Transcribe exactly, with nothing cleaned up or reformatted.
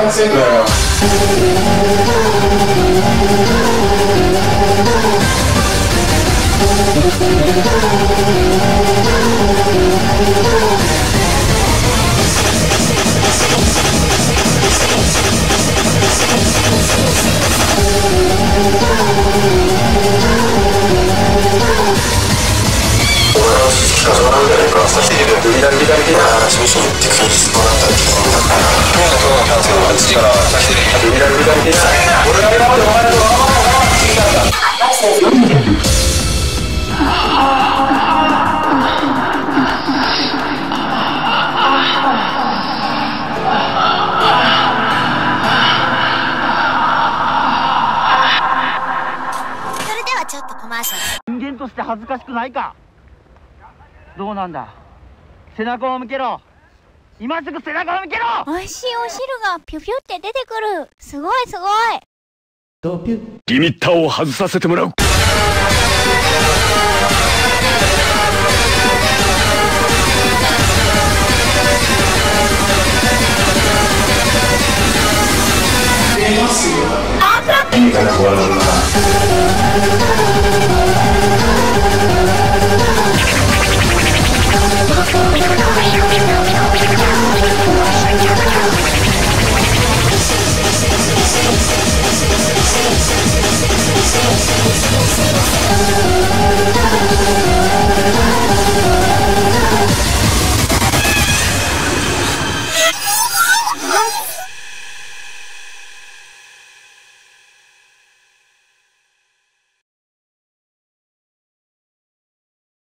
完成だよ。 人間として恥ずかしくないか。どうなんだ、背中を向けろ。今すぐ背中を向けろ。 美味しいお汁がピュピュって出てくる。すごいすごい。 リミッターを外させてもらう。 出ますよ。あんた。